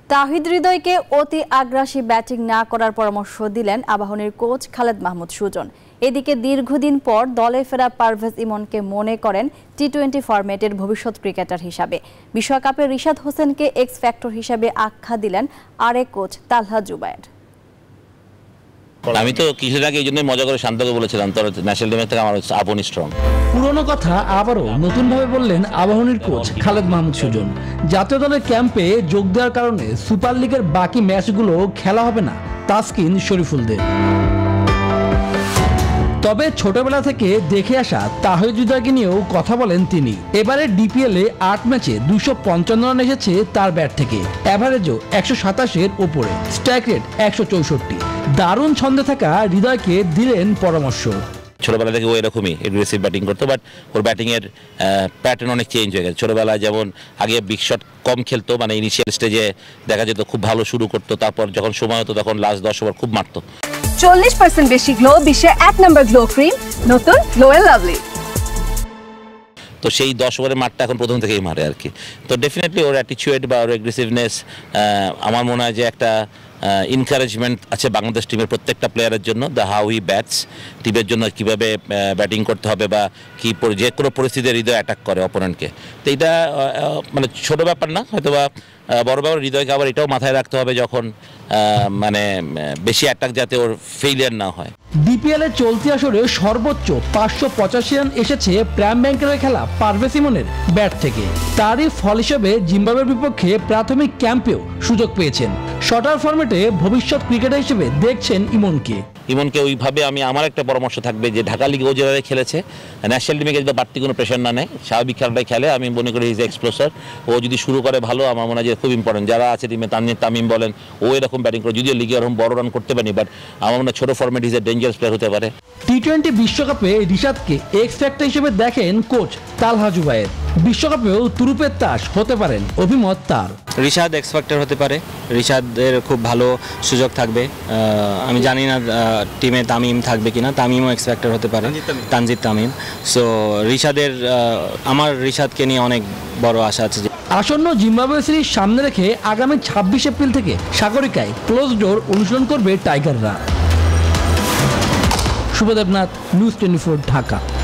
তাহিদ হৃদয়কে অতি আগ্রাসী ব্যাটিং না করার পরামর্শ দিলেন আবাহনীর কোচ খালেদ মাহমুদ সুজন। এদিকে দীর্ঘদিন পর দলে ফেরা পারভেজ ইমনকে মনে করেন টি-20 ফরম্যাটের ভবিষ্যৎ ক্রিকেটার হিসাবে। বিশ্বকাপে রিশাদ হোসেনকে এক্স ফ্যাক্টর হিসাবে আখ্যা দিলেন আরেক কোচ তালহা জুবায়ের। আমি তো কিছুদিন আগে এই জন্যই মজা করে শান্তকে বলেছিলাম, তোর ন্যাশনাল টিমের থেকে আমার আপনি স্ট্রং। পুরনো কথা আবারও নতুনভাবে বললেন আবাহনীর কোচ খালেদ মাহমুদ সুজন। জাতীয় দলের ক্যাম্পে যোগ দেওয়ার কারণে সুপার লিগের বাকি ম্যাচগুলো খেলা হবে না তাসকিন শরীফুলদের। তবে ছোটবেলা থেকে দেখে আসা তাহিদ হৃদয়কে নিয়েও কথা বলেন তিনি। এবারে ডিপিএলে 8 ম্যাচে 255 রান এসেছে তার ব্যাট থেকে, অ্যাভারেজও 127-এর উপরে, স্ট্রাইক রেট 164। দারুণ ছন্দে থাকা হৃদয়কে দিলেন পরামর্শ। ছোটবেলা থেকে ও এরকমই এগ্রেসিভ ব্যাটিং করতো, বাট ওর ব্যাটিংয়ের প্যাটার্ন অনেক চেঞ্জ হয়ে গেছে। ছোটবেলায় যেমন আগে বিগ শট কম খেলতো, মানে ইনিশিয়াল স্টেজে দেখা যেত খুব ভালো শুরু করতো, তারপর যখন সময় হতো তখন লাস্ট 10 ওভার খুব মারতো। 40% বেশি গ্লো, বিশ্বের 1 নম্বর গ্লো ক্রিম, নতুন গ্লো এন্ড লাভলি। তো সেই 10 ওভারের মারটা এখন প্রথম থেকেই মারে আর কি। তো ডেফিনেটলি ওর অ্যাটিটিউড বা ওর অ্যাগ্রেসিভনেস আমার মনে হয় যে একটা এনকারেজমেন্ট আছে বাংলাদেশ টিমের প্রত্যেকটা প্লেয়ারের জন্য। দ্য হাউ হি ব্যাটস, টিমের জন্য কীভাবে ব্যাটিং করতে হবে বা কী যে কোনো পরিস্থিতিতে হৃদয় অ্যাটাক করে অপোনেন্টকে। তো এইটা মানে ছোটো ব্যাপার না, হয়তো বা বড় ব্যাপার। হৃদয়কে আবার এটাও মাথায় রাখতে হবে যখন মানে বেশি অ্যাটাক যাতে ওর ফেইলিয়ার না হয়। ডিপিএলের চলতি আসরে সর্বোচ্চ 585 রান এসেছে প্রাইম ব্যাংকের হয়ে খেলা পারভেজ ইমনের ব্যাট থেকে। তারই ফল হিসেবে জিম্বাবুয়ের বিপক্ষে প্রাথমিক ক্যাম্পেও সুযোগ পেয়েছেন। শর্টার ফরম্যাটে ভবিষ্যৎ ক্রিকেটার হিসেবে দেখছেন ইমনকে ওইভাবে আমার একটা পরামর্শ থাকবে যে ঢাকা লিগে ও যেভাবে খেলেছে, ন্যাশনাল টিমে যদি বাড়তি কোনো প্রেশার না নেয়, স্বাভাবিক খেলাটাই খেলে, আমি মনে করি ইজ এক্সপ্লোসার। ও যদি শুরু করে ভালো, আমার মনে হয় যে খুব ইম্পর্টেন্ট। যারা আছে টিমে তামিম বলেন, ও এরকম ব্যাটিং করে, যদিও লিগে এরকম বড় রান করতে পারেনি, বাট আমার মনে হয় ছোটো format is a dangerous player হতে পারে। টি-20 বিশ্বকাপে রিশাদকে এক্স ফ্যাক্টর হিসেবে দেখেন কোচ তালহা জুবায়ের। বিশ্বকাপেও তুরুপের তাস হতে পারেন অভিমত তার। রিশাদ এক্স ফ্যাক্টর হতে পারে, রিশাদের খুব ভালো সুযোগ থাকবে। আমি জানি না টিমে তামিম থাকবে কিনা, তামিমও এক্স ফ্যাক্টর হতে পারে, তানজিদ তামিম। সো আমার রিশাদকে নিয়ে অনেক বড় আশা আছে। আসন্ন জিম্বাবুয়ে সিরিজ সামনে রেখে আগামী 26 এপ্রিল থেকে সাগরিকায় ক্লোজ ডোর অনুশীলন করবে টাইগাররা। শুভদেবনাথ, নিউজ 24, ঢাকা।